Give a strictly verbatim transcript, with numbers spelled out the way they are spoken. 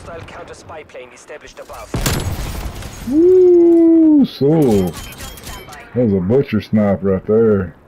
Hostile counter spy plane established above. Woo, so that was a butcher snipe right there.